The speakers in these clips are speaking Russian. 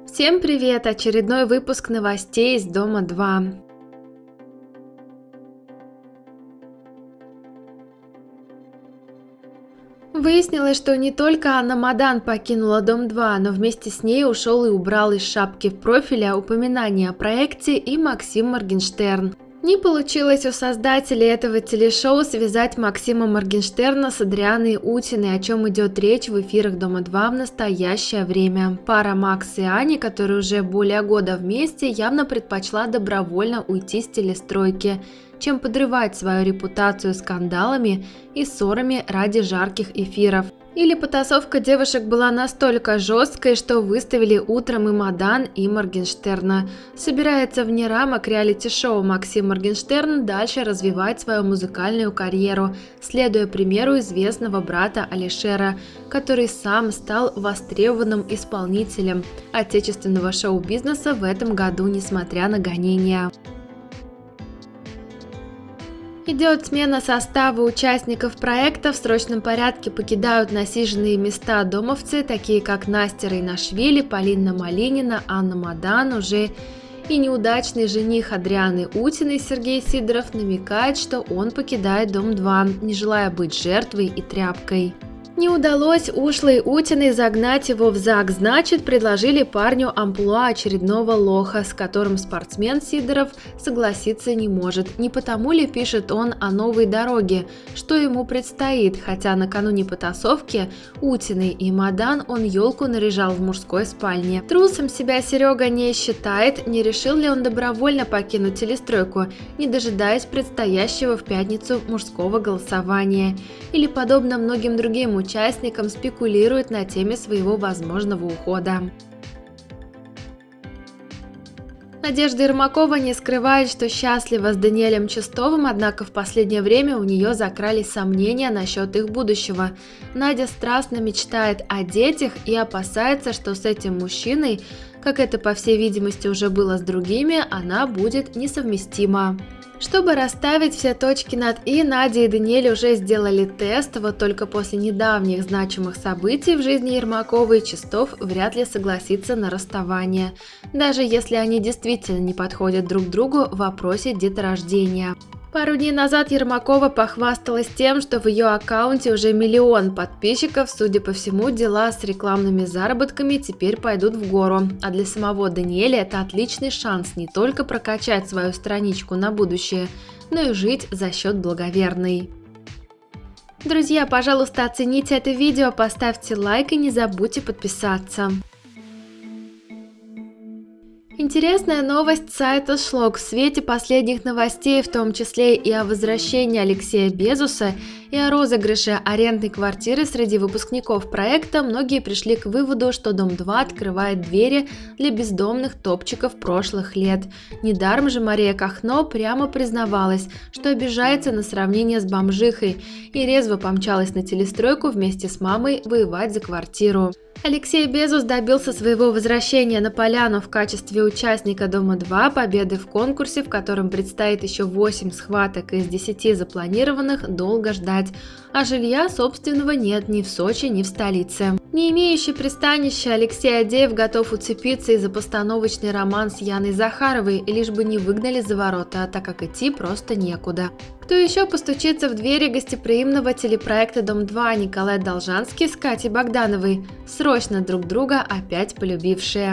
Всем привет! Очередной выпуск новостей из Дома-2. Выяснилось, что не только Анна Мадан покинула Дом-2, но вместе с ней ушел и убрал из шапки в профиля упоминание о проекте и Максим Моргенштерн. Не получилось у создателей этого телешоу связать Максима Моргенштерна с Адрианой Утиной, о чем идет речь в эфирах Дома-2 в настоящее время. Пара Макс и Ани, которые уже более года вместе, явно предпочла добровольно уйти с телестройки, чем подрывать свою репутацию скандалами и ссорами ради жарких эфиров. Или потасовка девушек была настолько жесткой, что выставили утром и Мадан, и Моргенштерна. Собирается вне рамок реалити-шоу Максим Моргенштерн дальше развивать свою музыкальную карьеру, следуя примеру известного брата Алишера, который сам стал востребованным исполнителем отечественного шоу-бизнеса в этом году, несмотря на гонения. Идет смена состава участников проекта, в срочном порядке покидают насиженные места домовцы, такие как Настя Рейнашвили, Полина Малинина, Анна Мадан уже и неудачный жених Адрианы Утиной Сергей Сидоров намекает, что он покидает Дом-2, не желая быть жертвой и тряпкой. Не удалось ушлой Утиной загнать его в ЗАГС, значит, предложили парню амплуа очередного лоха, с которым спортсмен Сидоров согласиться не может. Не потому ли пишет он о новой дороге, что ему предстоит, хотя накануне потасовки Утиной и Мадан он елку наряжал в мужской спальне. Трусом себя Серега не считает, не решил ли он добровольно покинуть телестройку, не дожидаясь предстоящего в пятницу мужского голосования. Или, подобно многим другим участникам, спекулирует на теме своего возможного ухода. Надежда Ермакова не скрывает, что счастлива с Даниэлем Чистовым, однако в последнее время у нее закрались сомнения насчет их будущего. Надя страстно мечтает о детях и опасается, что с этим мужчиной, как это по всей видимости уже было с другими, она будет несовместима. Чтобы расставить все точки над «и», Надя и Даниэль уже сделали тест, вот только после недавних значимых событий в жизни Ермаковой Чистов вряд ли согласится на расставание, даже если они действительно не подходят друг другу в вопросе деторождения. Пару дней назад Ермакова похвасталась тем, что в ее аккаунте уже 1 миллион подписчиков, судя по всему, дела с рекламными заработками теперь пойдут в гору. А для самого Даниэля это отличный шанс не только прокачать свою страничку на будущее, но и жить за счет благоверной. Друзья, пожалуйста, оцените это видео, поставьте лайк и не забудьте подписаться. Интересная новость сайта Шлок. В свете последних новостей, в том числе и о возвращении Алексея Безоса, и о розыгрыше арендной квартиры среди выпускников проекта, многие пришли к выводу, что Дом-2 открывает двери для бездомных топчиков прошлых лет. Недаром же Мария Кахно прямо признавалась, что обижается на сравнение с бомжихой, и резво помчалась на телестройку вместе с мамой воевать за квартиру. Алексей Безос добился своего возвращения на поляну в качестве участника Дома-2, победы в конкурсе, в котором предстоит еще 8 схваток из 10 запланированных, долго ждать, а жилья собственного нет ни в Сочи, ни в столице. Не имеющий пристанища, Алексей Адеев готов уцепиться и за постановочный роман с Яной Захаровой, лишь бы не выгнали за ворота, так как идти просто некуда. Кто еще постучится в двери гостеприимного телепроекта Дом-2? Николай Должанский с Катей Богдановой, срочно друг друга опять полюбившие.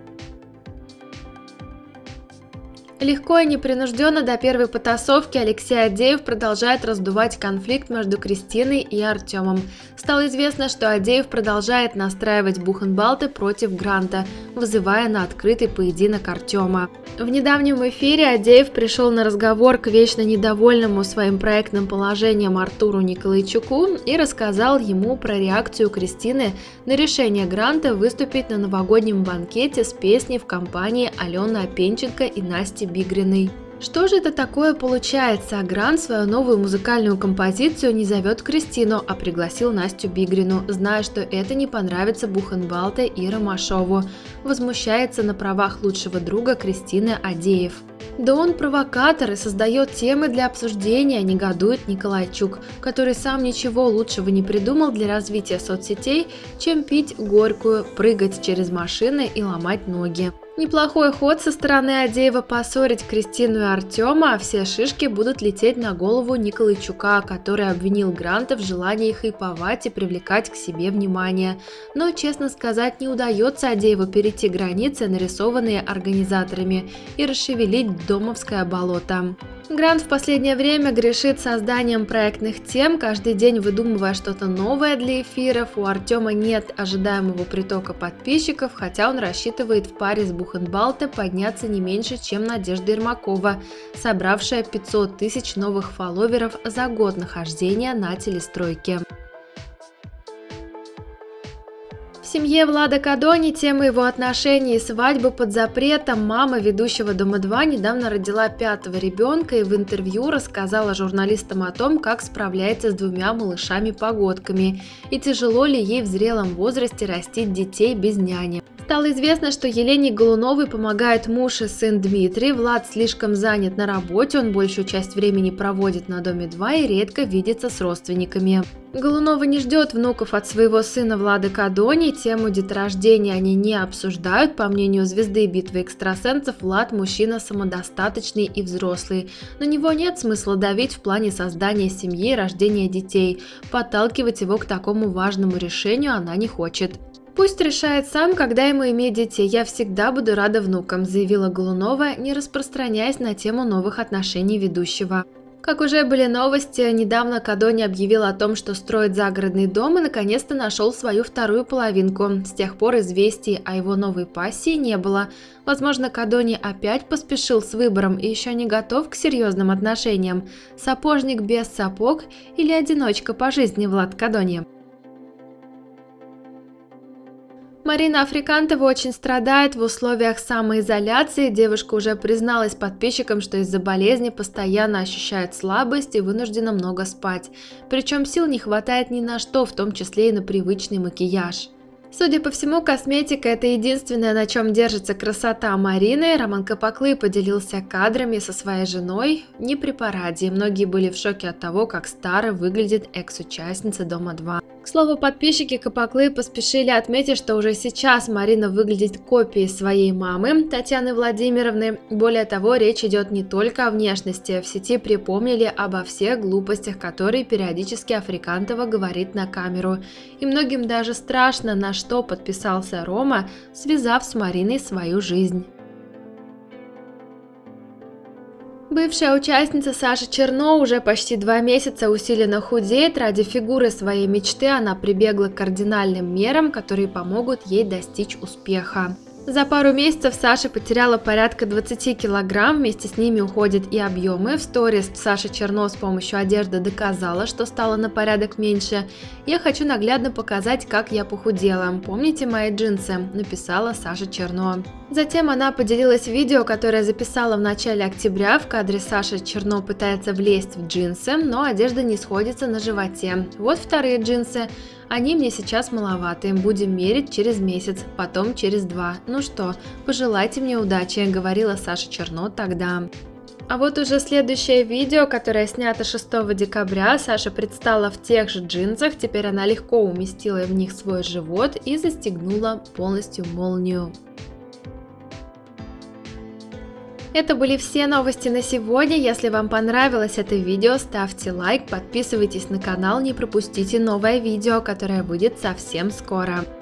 Легко и непринужденно до первой потасовки Алексей Адеев продолжает раздувать конфликт между Кристиной и Артемом. Стало известно, что Адеев продолжает настраивать Бухенбалты против Гранта, вызывая на открытый поединок Артема. В недавнем эфире Адеев пришел на разговор к вечно недовольному своим проектным положением Артуру Николайчуку и рассказал ему про реакцию Кристины на решение Гранта выступить на новогоднем банкете с песней в компании Алены Апенченко и Насти Бигриной. Что же это такое получается? Грант свою новую музыкальную композицию не зовет Кристину, а пригласил Настю Бигрину, зная, что это не понравится Бухенбалте и Ромашову. Возмущается на правах лучшего друга Кристины Адеев. Да он провокатор и создает темы для обсуждения, негодует Николайчук, который сам ничего лучшего не придумал для развития соцсетей, чем пить горькую, прыгать через машины и ломать ноги. Неплохой ход со стороны Адеева поссорить Кристину и Артема, а все шишки будут лететь на голову Николайчука, который обвинил Гранта в желании хайповать и привлекать к себе внимание. Но, честно сказать, не удается Адееву перейти границы, нарисованные организаторами, и расшевелить домовское болото. Грант в последнее время грешит созданием проектных тем, каждый день выдумывая что-то новое для эфиров. У Артема нет ожидаемого притока подписчиков, хотя он рассчитывает в паре с Бухенбалте подняться не меньше, чем Надежда Ермакова, собравшая 500 тысяч новых фолловеров за год нахождения на телестройке. В семье Влада Кадони тема его отношений и свадьбы под запретом. Мама ведущего «Дома-2» недавно родила 5-го ребенка и в интервью рассказала журналистам о том, как справляется с 2 малышами-погодками и тяжело ли ей в зрелом возрасте растить детей без няни. Стало известно, что Елене Голуновой помогает муж и сын Дмитрий. Влад слишком занят на работе, он большую часть времени проводит на Доме-2 и редко видится с родственниками. Голунова не ждет внуков от своего сына Влада Кадони, тему деторождения они не обсуждают. По мнению звезды битвы экстрасенсов, Влад мужчина самодостаточный и взрослый. На него нет смысла давить в плане создания семьи и рождения детей. Подталкивать его к такому важному решению она не хочет. «Пусть решает сам, когда ему иметь детей, я всегда буду рада внукам», заявила Голунова, не распространяясь на тему новых отношений ведущего. Как уже были новости, недавно Кадони объявил о том, что строит загородный дом и наконец-то нашел свою вторую половинку. С тех пор известий о его новой пассии не было. Возможно, Кадони опять поспешил с выбором и еще не готов к серьезным отношениям. Сапожник без сапог или одиночка по жизни Влад Кадони? Марина Африкантова очень страдает в условиях самоизоляции. Девушка уже призналась подписчикам, что из-за болезни постоянно ощущает слабость и вынуждена много спать. Причем сил не хватает ни на что, в том числе и на привычный макияж. Судя по всему, косметика – это единственное, на чем держится красота Марины. Роман Капаклы поделился кадрами со своей женой не при параде. Многие были в шоке от того, как старо выглядит экс-участница Дома-2. К слову, подписчики Капаклы поспешили отметить, что уже сейчас Марина выглядит копией своей мамы, Татьяны Владимировны. Более того, речь идет не только о внешности. В сети припомнили обо всех глупостях, которые периодически Африкантова говорит на камеру. И многим даже страшно, на что подписался Рома, связав с Мариной свою жизнь. Бывшая участница Саша Черно уже почти 2 месяца усиленно худеет. Ради фигуры своей мечты она прибегла к кардинальным мерам, которые помогут ей достичь успеха. За пару месяцев Саша потеряла порядка 20 килограмм, вместе с ними уходят и объемы. В сторис Саша Черно с помощью одежды доказала, что стала на порядок меньше. «Я хочу наглядно показать, как я похудела. Помните мои джинсы?» – написала Саша Черно. Затем она поделилась видео, которое записала в начале октября. В кадре Саша Черно пытается влезть в джинсы, но одежда не сходится на животе. Вот вторые джинсы. Они мне сейчас маловаты, будем мерить через месяц, потом через 2. Ну что, пожелайте мне удачи, говорила Саша Черно тогда. А вот уже следующее видео, которое снято 6 декабря, Саша предстала в тех же джинсах, теперь она легко уместила в них свой живот и застегнула полностью молнию. Это были все новости на сегодня. Если вам понравилось это видео, ставьте лайк, подписывайтесь на канал, не пропустите новое видео, которое выйдет совсем скоро.